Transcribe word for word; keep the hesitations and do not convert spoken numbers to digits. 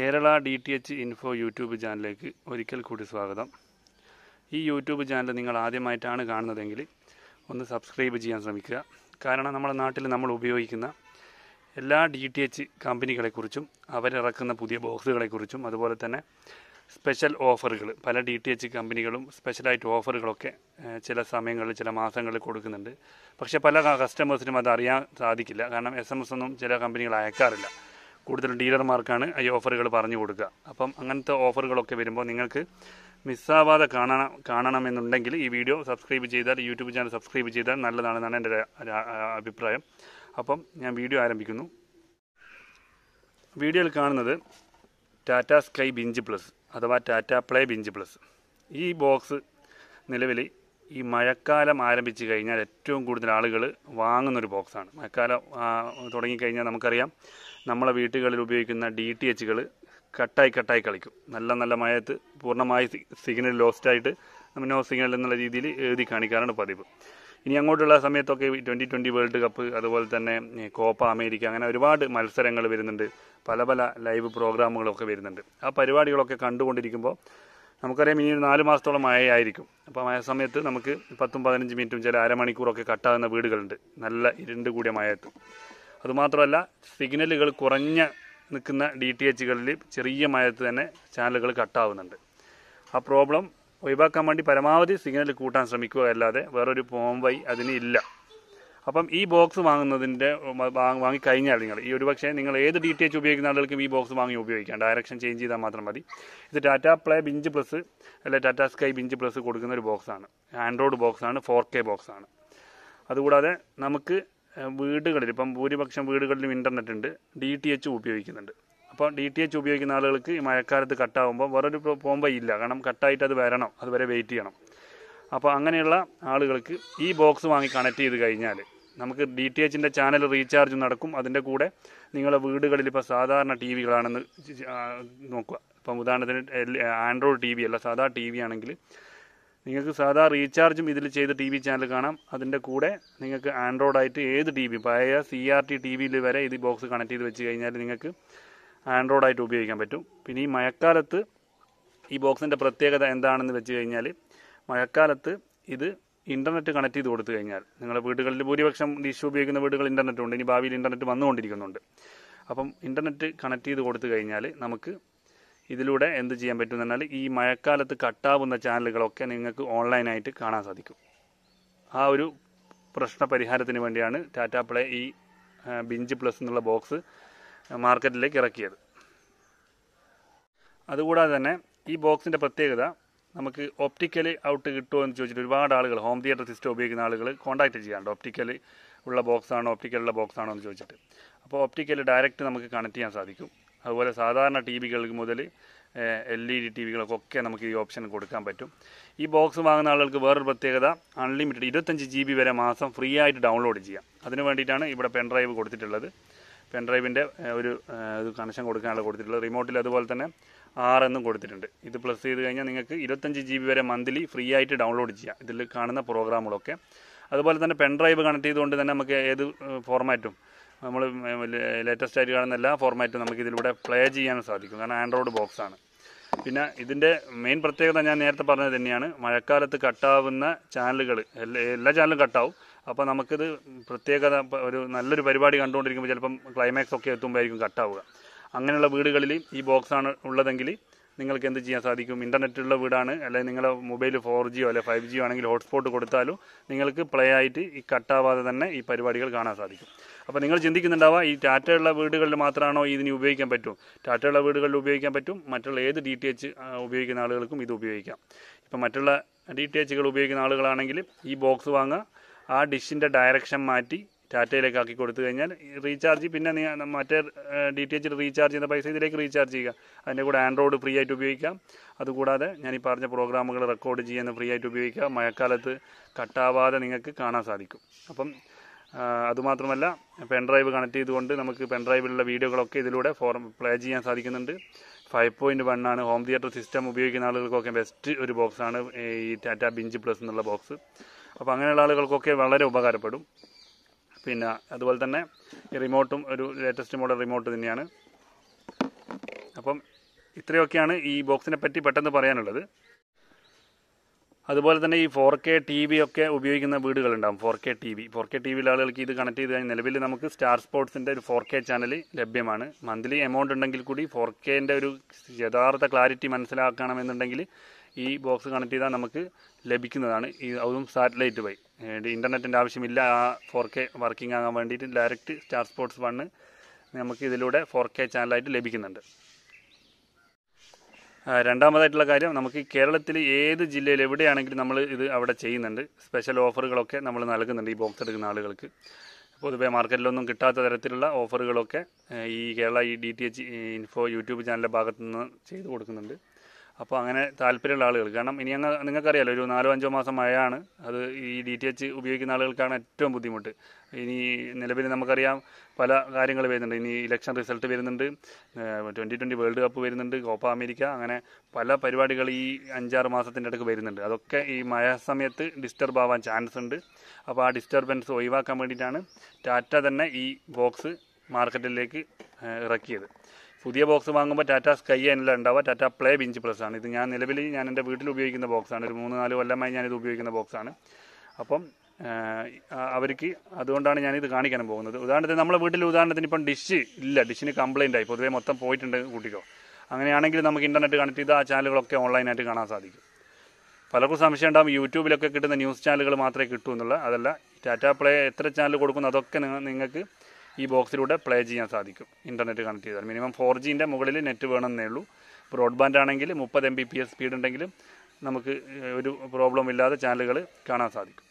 Kerala D T H info YouTube ചാനലിലേക്ക് ഒരിക്കൽ കൂടി സ്വാഗതം. ഈ യൂട്യൂബ് ചാനൽ നിങ്ങൾ ആദ്യമായിട്ടാണ് കാണുന്നതെങ്കിൽ ഒന്ന് സബ്സ്ക്രൈബ് ചെയ്യാൻ ശ്രമിക്കുക. കാരണം നമ്മുടെ നാട്ടിൽ നമ്മൾ ഉപയോഗിക്കുന്ന എല്ലാ ഡി ടി എച്ച് കമ്പനികളെക്കുറിച്ചും അവരിറക്കുന്ന പുതിയ ബോക്സുകളെക്കുറിച്ചും അതുപോലെ തന്നെ സ്പെഷ്യൽ ഓഫറുകൾ, പല ഡി ടി എച്ച് കമ്പനികളും സ്പെഷ്യലായിട്ട് ഓഫറുകളൊക്കെ ചില സമയങ്ങളിൽ ചില മാസങ്ങളിൽ കൊടുക്കുന്നുണ്ട്. പക്ഷേ പല കസ്റ്റമേഴ്സിനും അത് അറിയാൻ സാധിക്കില്ല. കാരണം എസ് എം എസ് ഒന്നും ചില കമ്പനികൾ അയക്കാറില്ല. കൂടുതലും ഡീലർമാർക്കാണ് ഈ ഓഫറുകൾ പറഞ്ഞു കൊടുക്കുക. അപ്പം അങ്ങനത്തെ ഓഫറുകളൊക്കെ വരുമ്പോൾ നിങ്ങൾക്ക് മിസ്സാവാതെ കാണണം കാണണമെന്നുണ്ടെങ്കിൽ ഈ വീഡിയോ സബ്സ്ക്രൈബ് ചെയ്താൽ, യൂട്യൂബ് ചാനൽ സബ്സ്ക്രൈബ് ചെയ്താൽ നല്ലതാണെന്നാണ് എൻ്റെ അഭിപ്രായം. അപ്പം ഞാൻ വീഡിയോ ആരംഭിക്കുന്നു. വീഡിയോയിൽ കാണുന്നത് ടാറ്റ സ്കൈ ബിഞ്ച് പ്ലസ് അഥവാ ടാറ്റ പ്ലേ ബിഞ്ച് പ്ലസ്. ഈ ബോക്സ് നിലവിൽ ഈ മഴക്കാലം ആരംഭിച്ച് കഴിഞ്ഞാൽ ഏറ്റവും കൂടുതൽ ആളുകൾ വാങ്ങുന്നൊരു ബോക്സാണ്. മഴക്കാലം തുടങ്ങിക്കഴിഞ്ഞാൽ നമുക്കറിയാം, നമ്മളെ വീട്ടുകളിൽ ഉപയോഗിക്കുന്ന ഡി ടി എച്ചുകൾ കട്ടായി കട്ടായി കളിക്കും. നല്ല നല്ല മഴയത്ത് പൂർണ്ണമായി സിഗ്നൽ ലോസ്റ്റായിട്ട് നമ്മൾ നോ സിഗ്നൽ എന്നുള്ള രീതിയിൽ എഴുതി കാണിക്കാറാണ് പതിവ്. ഇനി അങ്ങോട്ടുള്ള സമയത്തൊക്കെ ട്വൻറ്റി ട്വൻറ്റി വേൾഡ് കപ്പ്, അതുപോലെ തന്നെ കോപ്പ അമേരിക്ക, അങ്ങനെ ഒരുപാട് മത്സരങ്ങൾ വരുന്നുണ്ട്. പല പല ലൈവ് പ്രോഗ്രാമുകളൊക്കെ വരുന്നുണ്ട്. ആ പരിപാടികളൊക്കെ കണ്ടുകൊണ്ടിരിക്കുമ്പോൾ നമുക്കറിയാം ഇനി ഒരു നാല് മാസത്തോളം മഴയായിരിക്കും. അപ്പോൾ മഴ സമയത്ത് നമുക്ക് പത്തും പതിനഞ്ച് മിനിറ്റും ചില അരമണിക്കൂറൊക്കെ കട്ടാകുന്ന വീടുകളുണ്ട്, നല്ല ഇരുണ്ട് കൂടിയ മഴയത്ത്. അതുമാത്രമല്ല, സിഗ്നലുകൾ കുറഞ്ഞ നിൽക്കുന്ന ഡി ടി എച്ചുകളിൽ ചെറിയ മഴയത്ത് തന്നെ ചാനലുകൾ കട്ടാവുന്നുണ്ട്. ആ പ്രോബ്ലം ഒഴിവാക്കാൻ വേണ്ടി പരമാവധി സിഗ്നൽ കൂട്ടാൻ ശ്രമിക്കുക, അല്ലാതെ വേറൊരു പോംവഴി അതിന് ഇല്ല. അപ്പം ഈ ബോക്സ് വാങ്ങുന്നതിൻ്റെ വാങ്ങിക്കഴിഞ്ഞാൽ നിങ്ങൾ ഈ ഒരു പക്ഷേ നിങ്ങൾ ഏത് ഡി ടി എച്ച് ഉപയോഗിക്കുന്ന ആളുകൾക്കും ഈ ബോക്സ് വാങ്ങി ഉപയോഗിക്കാം. ഡയറക്ഷൻ ചേഞ്ച് ചെയ്താൽ മാത്രം മതി. ഇത് ടാറ്റ പ്ലേ ബിഞ്ച് പ്ലസ് അല്ലെ ടാറ്റ സ്കൈ ബിഞ്ച് പ്ലസ് കൊടുക്കുന്ന ഒരു ബോക്സാണ്. ആൻഡ്രോയിഡ് ബോക്സാണ്, ഫോർ കെ ബോക്സാണ്. അതുകൂടാതെ നമുക്ക് വീടുകളിൽ ഇപ്പം ഭൂരിപക്ഷം വീടുകളിലും ഇൻ്റർനെറ്റ് ഉണ്ട്, ഡി ടി എച്ച് ഉപയോഗിക്കുന്നുണ്ട്. അപ്പോൾ ഡി ടി എച്ച് ഉപയോഗിക്കുന്ന ആളുകൾക്ക് ഈ മഴക്കാലത്ത് കട്ടാകുമ്പോൾ വേറൊരു പോകുമ്പോൾ ഇല്ല, കാരണം കട്ടായിട്ട് അത് വരണം, അതുവരെ വെയിറ്റ് ചെയ്യണം. അപ്പോൾ അങ്ങനെയുള്ള ആളുകൾക്ക് ഈ ബോക്സ് വാങ്ങി കണക്ട് ചെയ്ത് കഴിഞ്ഞാൽ നമുക്ക് ഡി ടി എച്ചിൻ്റെ ചാനൽ റീചാർജ് നടക്കും. അതിൻ്റെ കൂടെ നിങ്ങളുടെ വീടുകളിൽ ഇപ്പോൾ സാധാരണ ടി വികളാണെന്ന് നോക്കുക. ഇപ്പം ഉദാഹരണത്തിന് ആൻഡ്രോയിഡ് ടി വി അല്ല, സാധാ ടി വി ആണെങ്കിൽ നിങ്ങൾക്ക് സാധാ റീചാർജും ഇതിൽ ചെയ്ത് ടി വി ചാനൽ കാണാം. അതിൻ്റെ കൂടെ നിങ്ങൾക്ക് ആൻഡ്രോയിഡായിട്ട് ഏത് ടി വി, പഴയ സി ആർ ടി ടി വിയിൽ വരെ ഇത് ബോക്സ് കണക്ട് ചെയ്ത് വെച്ച് കഴിഞ്ഞാൽ നിങ്ങൾക്ക് ആൻഡ്രോയിഡായിട്ട് ഉപയോഗിക്കാൻ പറ്റും. പിന്നെ ഈ മഴക്കാലത്ത് ഈ ബോക്സിൻ്റെ പ്രത്യേകത എന്താണെന്ന് വെച്ച് കഴിഞ്ഞാൽ, മഴക്കാലത്ത് ഇത് ഇൻ്റർനെറ്റ് കണക്ട് ചെയ്ത് കൊടുത്തു കഴിഞ്ഞാൽ, നിങ്ങളുടെ വീടുകളിൽ ഭൂരിപക്ഷം ഡിഷ് ഉപയോഗിക്കുന്ന വീടുകൾ ഇൻ്റർനെറ്റ് ഉണ്ട്, ഇനി ഭാവിയിൽ ഇൻ്റർനെറ്റ് വന്നുകൊണ്ടിരിക്കുന്നുണ്ട്. അപ്പം ഇൻ്റർനെറ്റ് കണക്ട് ചെയ്ത് കൊടുത്തു കഴിഞ്ഞാൽ നമുക്ക് ഇതിലൂടെ എന്ത് ചെയ്യാൻ പറ്റും എന്ന് പറഞ്ഞാൽ, ഈ മഴക്കാലത്ത് കട്ടാവുന്ന ചാനലുകളൊക്കെ നിങ്ങൾക്ക് ഓൺലൈനായിട്ട് കാണാൻ സാധിക്കും. ആ ഒരു പ്രശ്ന പരിഹാരത്തിന് വേണ്ടിയാണ് ടാറ്റ പ്ലേ ഈ ബിഞ്ച് പ്ലസ് എന്നുള്ള ബോക്സ് മാർക്കറ്റിലേക്ക് ഇറക്കിയത്. അതുകൂടാതെ തന്നെ ഈ ബോക്സിൻ്റെ പ്രത്യേകത, നമുക്ക് ഒപ്റ്റിക്കൽ ഔട്ട് കിട്ടുമോ എന്ന് ചോദിച്ചിട്ട് ഒരുപാട് ആളുകൾ, ഹോം തിയേറ്റർ സിസ്റ്റം ഉപയോഗിക്കുന്ന ആളുകൾ കോൺടാക്ട് ചെയ്യാറുണ്ട്. ഒപ്റ്റിക്കൽ ഉള്ള ബോക്സാണോ ഒപ്റ്റിക്കലുള്ള ബോക്സാണോ എന്ന് ചോദിച്ചിട്ട്. അപ്പോൾ ഒപ്റ്റിക്കൽ ഡയറക്റ്റ് നമുക്ക് കണക്ട് ചെയ്യാൻ സാധിക്കും. അതുപോലെ സാധാരണ ടി വികൾക്ക് മുതൽ എൽ ഇ ഡി ടി വികൾക്കൊക്കെ നമുക്ക് ഈ ഓപ്ഷൻ കൊടുക്കാൻ പറ്റും. ഈ ബോക്സ് വാങ്ങുന്ന ആളുകൾക്ക് വേറൊരു പ്രത്യേകത, അൺലിമിറ്റഡ് ഇരുപത്തഞ്ച് ജി ബി വരെ മാസം ഫ്രീ ആയിട്ട് ഡൗൺലോഡ് ചെയ്യാം. അതിന് വേണ്ടിയിട്ടാണ് ഇവിടെ പെൻഡ്രൈവ് കൊടുത്തിട്ടുള്ളത്. പെൻഡ്രൈവിൻ്റെ ഒരു ഇത് കണക്ഷൻ കൊടുക്കാനുള്ള കൊടുത്തിട്ടുള്ളത്. റിമോട്ടിൽ അതുപോലെ തന്നെ ആർ എന്നും കൊടുത്തിട്ടുണ്ട്. ഇത് പ്ലസ് ചെയ്ത് കഴിഞ്ഞാൽ നിങ്ങൾക്ക് ഇരുപത്തഞ്ച് ജി ബി വരെ മന്ത്ലി ഫ്രീ ആയിട്ട് ഡൗൺലോഡ് ചെയ്യാം, ഇതിൽ കാണുന്ന പ്രോഗ്രാമുകളൊക്കെ. അതുപോലെ തന്നെ പെൻഡ്രൈവ് കണക്ട് ചെയ്തുകൊണ്ട് തന്നെ നമുക്ക് ഏത് ഫോർമാറ്റും, നമ്മൾ ലേറ്റസ്റ്റ് ആയിട്ട് കാണുന്ന എല്ലാ ഫോർമാറ്റും നമുക്ക് ഇതിലൂടെ പ്ലേ ചെയ്യാനും സാധിക്കും, കാരണം ആൻഡ്രോയിഡ് ബോക്സാണ്. പിന്നെ ഇതിൻ്റെ മെയിൻ പ്രത്യേകത ഞാൻ നേരത്തെ പറഞ്ഞത് തന്നെയാണ്, മഴക്കാലത്ത് കട്ടാവുന്ന ചാനലുകൾ എല്ലാ എല്ലാ ചാനലും കട്ടാവും. അപ്പോൾ നമുക്കിത് പ്രത്യേകത, ഒരു നല്ലൊരു പരിപാടി കണ്ടുകൊണ്ടിരിക്കുമ്പോൾ ചിലപ്പം ക്ലൈമാക്സ് ഒക്കെ എത്തുമ്പോഴായിരിക്കും കട്ടാവുക. അങ്ങനെയുള്ള വീടുകളിൽ ഈ ബോക്സാണ് ഉള്ളതെങ്കിൽ നിങ്ങൾക്ക് എന്ത് ചെയ്യാൻ സാധിക്കും, ഇൻ്റർനെറ്റുള്ള വീടാണ്, അല്ലെങ്കിൽ നിങ്ങളുടെ മൊബൈൽ ഫോർ ജിയോ അല്ലെങ്കിൽ ഫൈവ് ജിയോ ആണെങ്കിൽ ഹോട്ട്സ്പോട്ട് കൊടുത്താലും നിങ്ങൾക്ക് പ്ലേ ആയിട്ട് ഈ കട്ടാവാതെ തന്നെ ഈ പരിപാടികൾ കാണാൻ സാധിക്കും. അപ്പോൾ നിങ്ങൾ ചിന്തിക്കുന്നുണ്ടാവുക, ഈ ടാറ്റയുള്ള വീടുകളിൽ മാത്രമാണോ ഇതിന് ഉപയോഗിക്കാൻ പറ്റും? ടാറ്റയുള്ള വീടുകളിൽ ഉപയോഗിക്കാൻ പറ്റും, മറ്റുള്ള ഏത് ഡി ടി എച്ച് ഉപയോഗിക്കുന്ന ആളുകൾക്കും ഇത് ഉപയോഗിക്കാം. ഇപ്പം മറ്റുള്ള ഡി ടി എച്ചുകൾ ഉപയോഗിക്കുന്ന ആളുകളാണെങ്കിൽ ഈ ബോക്സ് വാങ്ങുക, ആ ഡിഷിൻ്റെ ഡയറക്ഷൻ മാറ്റി ടാറ്റയിലേക്ക് ആക്കി കൊടുത്തു കഴിഞ്ഞാൽ റീചാർജ്, പിന്നെ മറ്റേ ഡി ടി എച്ചിൽ റീചാർജ് ചെയ്യുന്ന പൈസ ഇതിലേക്ക് റീചാർജ് ചെയ്യുക. അതിൻ്റെ കൂടെ ആൻഡ്രോയിഡ് ഫ്രീ ആയിട്ട് ഉപയോഗിക്കാം. അതുകൂടാതെ ഞാൻ ഈ പറഞ്ഞ പ്രോഗ്രാമുകൾ റെക്കോർഡ് ചെയ്യുന്ന ഫ്രീ ആയിട്ട് ഉപയോഗിക്കുക. മഴക്കാലത്ത് കട്ടാവാതെ നിങ്ങൾക്ക് കാണാൻ സാധിക്കും. അപ്പം അതുമാത്രമല്ല, പെൻഡ്രൈവ് കണക്ട് ചെയ്തുകൊണ്ട് നമുക്ക് പെൻഡ്രൈവിലുള്ള വീഡിയോകളൊക്കെ ഇതിലൂടെ ഫോർ പ്ലേ ചെയ്യാൻ സാധിക്കുന്നുണ്ട്. ഫൈവ് പോയിൻറ്റ് വൺ ആണ്, ഹോം തിയേറ്റർ സിസ്റ്റം ഉപയോഗിക്കുന്ന ആളുകൾക്കൊക്കെ ബെസ്റ്റ് ഒരു ബോക്സാണ് ഈ ടാറ്റ ബിഞ്ച് പ്ലസ് എന്നുള്ള ബോക്സ്. അപ്പോൾ അങ്ങനെയുള്ള ആളുകൾക്കൊക്കെ വളരെ ഉപകാരപ്പെടും. പിന്നെ അതുപോലെ തന്നെ ഈ റിമോട്ടും ഒരു ലേറ്റസ്റ്റ് മോഡൽ റിമോട്ട് തന്നെയാണ്. അപ്പം ഇത്രയൊക്കെയാണ് ഈ ബോക്സിനെ പറ്റി പെട്ടെന്ന് പറയാനുള്ളത്. അതുപോലെ തന്നെ ഈ ഫോർ കെ ടി വി ഒക്കെ ഉപയോഗിക്കുന്ന വീടുകളുണ്ടാകും. Four K T V four K T വിയിൽ ആളുകൾക്ക് ഇത് കണക്ട് ചെയ്ത് കഴിഞ്ഞാൽ നിലവിൽ നമുക്ക് സ്റ്റാർ സ്പോർട്സിൻ്റെ ഒരു ഫോർ കെ ചാനൽ ലഭ്യമാണ്. മന്ത്ലി എമൗണ്ട് ഉണ്ടെങ്കിൽ കൂടി ഫോർ കെൻ്റെ ഒരു യഥാർത്ഥ ക്ലാരിറ്റി മനസ്സിലാക്കണമെന്നുണ്ടെങ്കിൽ ഈ ബോക്സ് കണക്ട് ചെയ്താൽ നമുക്ക് ലഭിക്കുന്നതാണ്. ഈ അതും സാറ്റലൈറ്റ് വഴി, ഇൻ്റർനെറ്റിൻ്റെ ആവശ്യമില്ല. ആ ഫോർ കെ വർക്കിംഗ് ആകാൻ വേണ്ടിയിട്ട് ഡയറക്റ്റ് സ്റ്റാർ സ്പോർട്സ് വണ്ണ് നമുക്ക് ഇതിലൂടെ ഫോർ കെ ചാനലായിട്ട് ലഭിക്കുന്നുണ്ട്. രണ്ടാമതായിട്ടുള്ള കാര്യം, നമുക്ക് കേരളത്തിൽ ഏത് ജില്ലയിൽ എവിടെയാണെങ്കിലും നമ്മൾ ഇത് അവിടെ ചെയ്യുന്നുണ്ട്. സ്പെഷ്യൽ ഓഫറുകളൊക്കെ നമ്മൾ നൽകുന്നുണ്ട് ഈ ബോക്സ് എടുക്കുന്ന ആളുകൾക്ക്. പൊതുവെ മാർക്കറ്റിലൊന്നും കിട്ടാത്ത തരത്തിലുള്ള ഓഫറുകളൊക്കെ ഈ കേരള ഈ D T H info YouTube ചാനലിൻ്റെ ഭാഗത്തു നിന്ന് ചെയ്ത് കൊടുക്കുന്നുണ്ട്. അപ്പോൾ അങ്ങനെ താല്പര്യമുള്ള ആളുകൾ, കാരണം ഇനി ഞങ്ങൾ നിങ്ങൾക്കറിയാലോ ഒരു നാലോ അഞ്ചോ മാസം മഴയാണ്, അത് ഈ ഡി ടി എച്ച് ഉപയോഗിക്കുന്ന ആളുകൾക്കാണ് ഏറ്റവും ബുദ്ധിമുട്ട്. ഇനി നിലവിൽ നമുക്കറിയാം പല കാര്യങ്ങൾ വരുന്നുണ്ട്. ഇനി ഇലക്ഷൻ റിസൾട്ട് വരുന്നുണ്ട്, ട്വൻറ്റി ട്വൻറ്റി വേൾഡ് കപ്പ് വരുന്നുണ്ട്, കോപ്പ അമേരിക്ക, അങ്ങനെ പല പരിപാടികൾ ഈ അഞ്ചാറ് മാസത്തിൻ്റെ ഇടയ്ക്ക് വരുന്നുണ്ട്. അതൊക്കെ ഈ മഴ സമയത്ത് ഡിസ്റ്റർബ് ആവാൻ ചാൻസ് ഉണ്ട്. അപ്പോൾ ആ ഡിസ്റ്റർബൻസ് ഒഴിവാക്കാൻ വേണ്ടിയിട്ടാണ് ടാറ്റ തന്നെ ഈ ബോക്സ് മാർക്കറ്റിലേക്ക് ഇറക്കിയത്. പുതിയ ബോക്സ് വാങ്ങുമ്പോൾ ടാറ്റ സ്കൈ എന്നല്ല ഉണ്ടാവുക, ടാറ്റ പ്ലേ ബിഞ്ച് പ്ലസ് ആണ്. ഇത് ഞാൻ നിലവിൽ ഞാൻ എൻ്റെ വീട്ടിൽ ഉപയോഗിക്കുന്ന ബോക്സാണ്. ഒരു മൂന്ന് നാല് കൊല്ലമായി ഞാനിത് ഉപയോഗിക്കുന്ന ബോക്സാണ്. അപ്പം അവർക്ക് അതുകൊണ്ടാണ് ഞാനിത് കാണിക്കാനും പോകുന്നത്. ഉദാഹരണത്തിന് നമ്മളെ വീട്ടിൽ ഉദാഹരണത്തിന് ഇപ്പം ഡിഷ് ഇല്ല, ഡിഷിന് കംപ്ലയിൻ്റ് ആയി, പൊതുവേ മൊത്തം പോയിട്ടുണ്ട് കൂട്ടിക്കോ. അങ്ങനെയാണെങ്കിൽ നമുക്ക് ഇൻ്റർനെറ്റ് കണക്ട് ചെയ്ത് ആ ചാനലുകളൊക്കെ ഓൺലൈനായിട്ട് കാണാൻ സാധിക്കും. പലർക്കും സംശയം ഉണ്ടാകും യൂട്യൂബിലൊക്കെ കിട്ടുന്ന ന്യൂസ് ചാനലുകൾ മാത്രമേ കിട്ടൂ എന്നുള്ള. അതല്ല, ടാറ്റ പ്ലേ എത്ര ചാനൽ കൊടുക്കുന്നു അതൊക്കെ നിങ്ങൾക്ക് ഈ ബോക്സിലൂടെ പ്ലേ ചെയ്യാൻ സാധിക്കും ഇൻ്റർനെറ്റ് കണക്ട് ചെയ്താൽ. മിനിമം ഫോർ ജീൻ്റെ മുകളിൽ നെറ്റ് വേണമെന്നേ ഉള്ളൂ. ബ്രോഡ്ബാൻഡ് ആണെങ്കിൽ മുപ്പത് M B P S speed ഉണ്ടെങ്കിലും നമുക്ക് ഒരു പ്രോബ്ലം ഇല്ലാതെ ചാനലുകൾ കാണാൻ സാധിക്കും.